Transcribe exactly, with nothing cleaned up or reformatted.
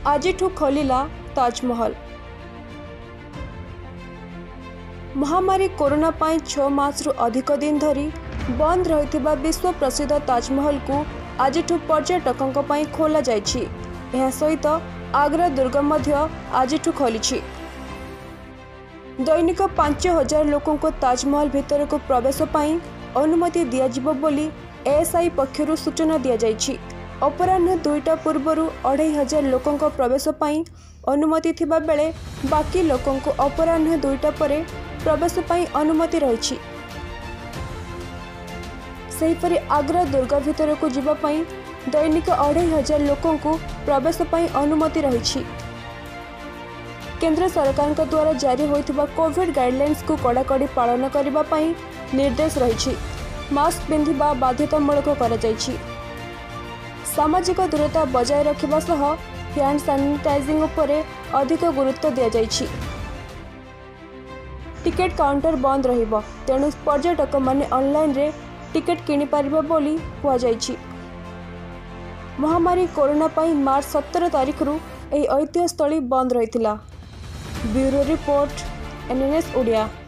आजिठू खोलिला ताजमहल। महामारी कोरोना पाई छह मास रु अधिक दिन धरी बंद रहिथिबा विश्व प्रसिद्ध ताजमहल को आजिठू पर्यटकों पाई खोला जाइछि। एहा सहित आग्रा दुर्ग मध्य आजिठू खोलिछि। दैनिक पांच हजार लोकों को ताजमहल भितर को प्रवेश पाई अनुमति दियाजिबो बोली एएसआई पक्षरु सूचना दिया जाइछि। अपराह्न दुईटा पूर्वरु अढ़ाई हजार लोकों को प्रवेश पाई अनुमति थिबा बेले बाकी लोकों को अपराह्न दुईटा परे प्रवेश पाई अनुमति रहिछि। सेहीपरि आग्रा दुर्ग भितर को जीवा पाई दैनिक अढ़ाई हजार लोकों को प्रवेश पाई अनुमति रहिछि। केंद्र सरकार का द्वारा जारी होइथिबा कोविड गाइडलाइंस को कड़ाकड़ी पालन करिबा पाई निर्देश रहिछि। मास्क पिंधिबा बाध्यतामूलक करा जाइछि। सामाजिक दूरता बजाय रखिबा सह हैंड सैनिटाइजिंग उपरे अधिक गुरुत्व दिया जाइछि। टिकेट काउंटर बंद रहिबो, तेणु पर्यटक माने ऑनलाइन रे टिकेट किनि पारिबे बोली हुआ जाइछि। महामारी कोरोना पाई मार्च सत्रह तारिख रु एही ऐतिह्य स्थली बंद रहिथिला। Bureau report NNS Odia.